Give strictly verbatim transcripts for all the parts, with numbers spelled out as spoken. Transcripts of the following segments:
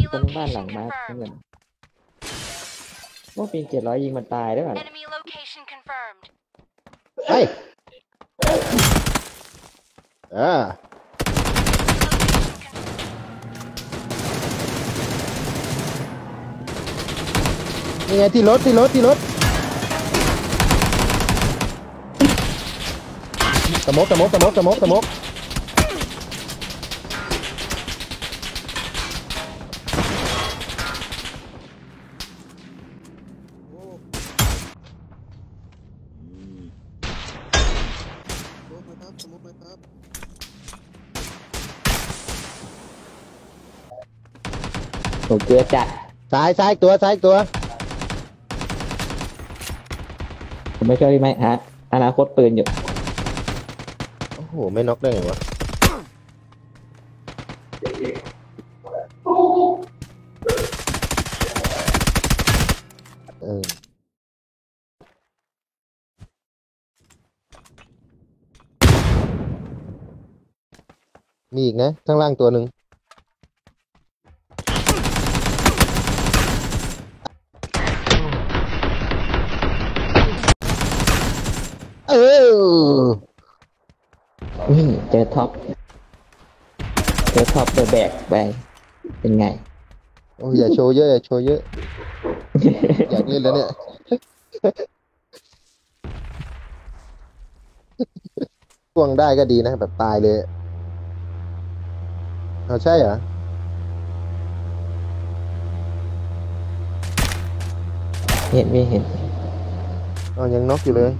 คนบ้านหลังมาเงินว่าปีเจ็ดร้อยยิงมันตายได้ป่ะเฮ้ยเออนี่ไงที่รถที่รถที่รถสมกสมกสมกสมกสมกผมเกลือจัดซ้ายซ้ายตัวซ้ายตัวผมไม่ช่วยพี่ไหมฮะอนาคตปืนอยู่โอ้โหไม่น็อกได้ไงวะเออมีอีกนะข้างล่างตัวหนึ่งเออนี่เจอท็อปเจอท็อปเดอะแบกไปเป็นไงโอ้ยอย่าโชว์เยอะอย่าโชว์เยอะ อยากเล่นแล้วเนี่ยพ่วงได้ก็ดีนะแบบตายเลยเอาใช่เหรอเห็นไม่เห็นอ๋อยังน็อกอยู่เลย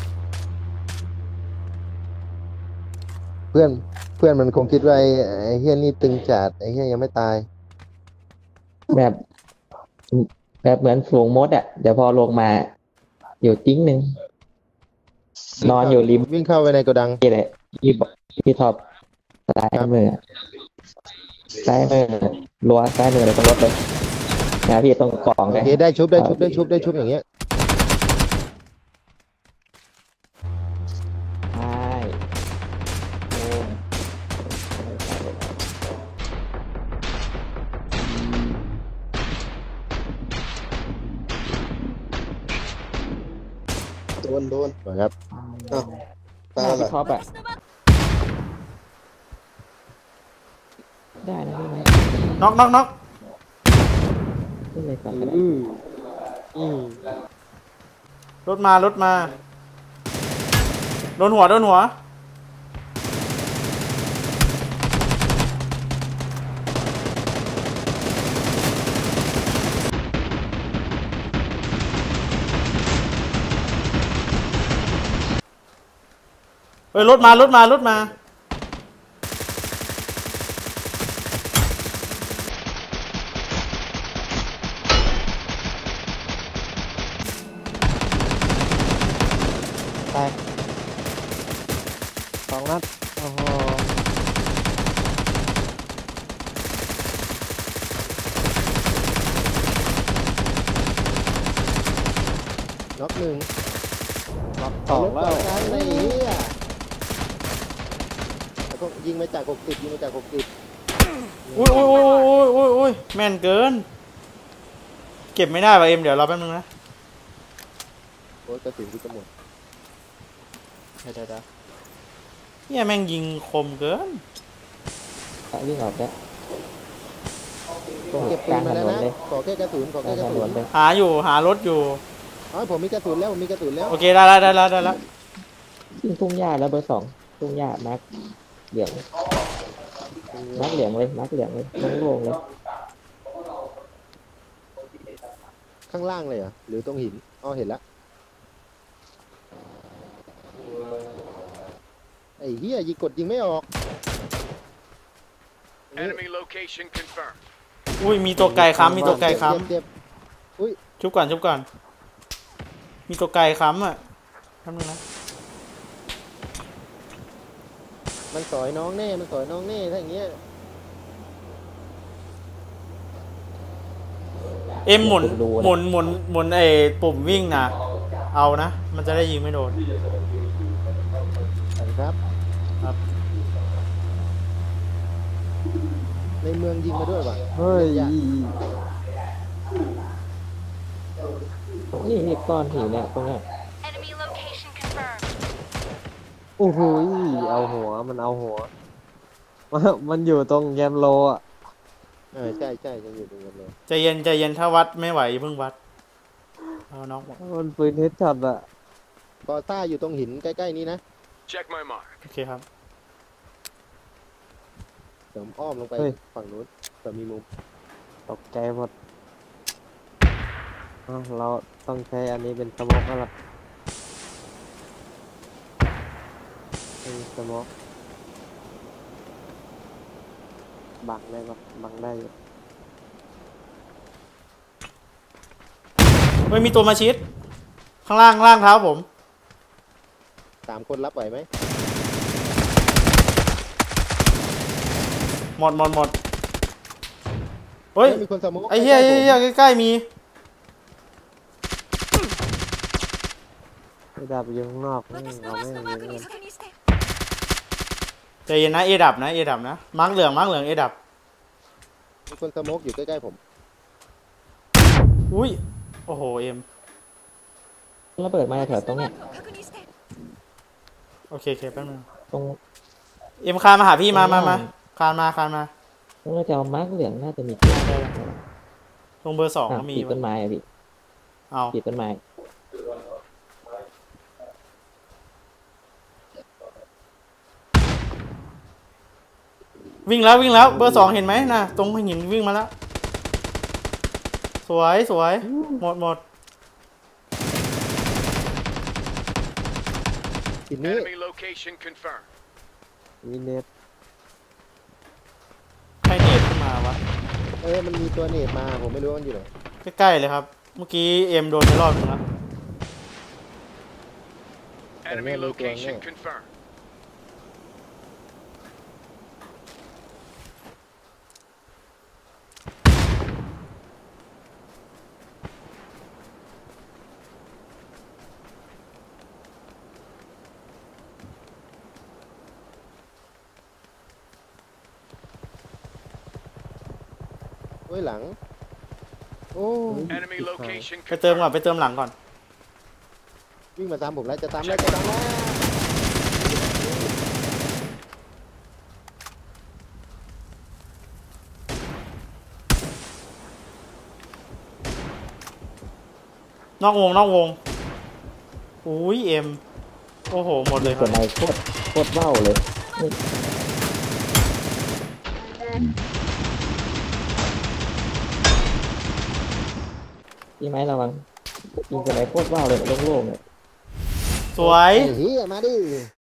เพื่อนเพื่อนมันคงคิดว่าไอ้ไอ้เฮี้ยนี่ตึงจัดไอ้เฮี้ยยังไม่ตายแบบแบบเหมือนฝูงมดอ่ะเดี๋ยวพอลงมาอยู่จิ้งหนึ่งนอนอยู่ริมวิ่งเข้าไปในโกดังนี่แหละพี่พี่ท็อปซ้ายมือซ้ายมือรัวซ้ายมือเลยตรงรถเลยนะพี่ตรงกล่องเลยโอเคได้ชุบได้ชุบได้ชุบได้ชุบอย่างเงี้ยโดนโดนครับตาพี่ท็อปอ่ะได้นะพี่ไหมน็อกน็อกน็อกขึ้นเลยก่อนอืมอืมรถมารถมาโดนหัวโดนหัวเฮ้ยรถมารถมารถมาตายสองนัดโอ้โหน็อกหนึ่งน็อกสองแล้วกันไอ้เหี้ยแล้วก็ยิงมาจากหกสิบยิงมาจากหกสิบอุ้ยอุ้ยอุ้ยอุ้ยอุ้ยอุ้ยแม่นเกินเก็บไม่ได้ป่ะเอ็มเดี๋ยวรอแป๊บนึงนะโอ้ยกระสุนกูจะหมดได้ได้ได้เนี่ยแม่งยิงคมเกินวิ่งออกแล้วผมเก็บปืนมาแล้วนะขอแค่กระสุนขอแค่กระสุนหาอยู่หารถอยู่อ๋อผมมีกระสุนแล้วผมมีกระสุนแล้วโอเคได้แล้วได้แล้วได้แล้วยิงทุ่งหญ้าแล้วเบอร์สองทุ่งหญ้ามาร์คเหลืองมาร์คเหลืองเลยมาร์คเหลืองเลยทั้งโล่งเลยข้างล่างเลยเหรอหรือตรงหินอ๋อเห็นแล้วไอ้เหี้ยยิงกดยิงไม่ออก Enemy location confirmed อุ้ยมีตัวไก่ค้ำมีตัวไก่ค้ำอุ้ยชุบก่อนชุบก่อนมีตัวไก่ค้ำอ่ะทำนึงนะมันสอยน้องแน่มันสอยน้องแน่ถ้าอย่างเงี้ยเอ็มหมุนหมุนหมุนหมุนไอ้ปุ่มวิ่งนะเอานะมันจะได้ยิงไม่โดนครับครับนในเมืองยิงมาด้วยว่ะเฮ้ยนี่นี่ก้อนหินเนี่ยตรงเนี้ย Enemy location confirmed. โอ้โหเอาหัวมันเอาหัว มันมันอยู่ตรงแยมโลอ่ะเออใช่ใช่จะอยู่ตรงนั้นเลยใจเย็นใจเย็นถ้าวัดไม่ไหวอย่าเพิ่งวัดเอาน็อกหมดมันปืนเฮดช็อตอ่ะกอซ่าอยู่ตรงหินใกล้ๆนี้นะ Check my mark. โอเคครับเดี๋ยวผมอ้อมลงไปฝั่งนู้นแต่มีมุมตกใจหมดอ้าวเราต้องใช้อันนี้เป็นสโมกแล้วล่ะเป็นสโมกบังได้ปะบังได้อยู่เฮ้ยมีตัวมาชิดข้างล่างล่างเท้าผมสามคนรับไหวไหมหมดหมดหมดเฮ้ยมีคนสโมกไอ้เหี้ยใกล้ๆไอ้เหี้ยผมใกล้ๆมีไม่ดับอยู่ข้างนอกนี่เอาไม่เอาเงินใจเย็นนะเอดับนะเอดับนะมาร์กเหลืองมาร์กเหลืองเอดับมีคนสโมกอยู่ใกล้ๆผมอุ้ยโอ้โหเอ็มระเบิดมาแถวตรงเนี้ยโอเคโอเคแป๊บนึงตรงเอ็มคานมาหาพี่มามามาอืมคานมาคานมาตรงแถวมาร์กเหลืองน่าจะมีตัวได้แล้วตรงเบอร์สองอ่ะก็มีขีดต้นไม้อะพี่เอาขีดต้นไม้วิ่งแล้ววิ่งแล้วเบอร์สองเห็นไหมน่ะตรงหินวิ่งมาแล้ว สวยสวยหมดหมดหินนี้ Enemy location confirmed. มีเน็ตใครเนตขึ้นมาวะเออมันมีตัวเนตมาผมไม่รู้ว่ามันอยู่ไหนใกล้ๆเลยครับ เมื่อกี้เอ็มโดนไปรอบนึงแล้ว Enemy location confirmed. โอ้ยหลัง โอ้ Enemy location ไปเติมก่อน confirmed. ไปเติมหลังก่อนวิ่งมาตามผมแล้วจะตามแล้วจะตามแล้วนอกวงนอกวงอุ้ยเอ็มโอ้โหหมดเลยคตัรัวบไหนโคตรโคตรเบ้าเลยนี่พี่ไม้ระวังยิงตัวไหนโคตรเบ้าเลยโล่งๆเลยสวยไอ้เฮียมาดิ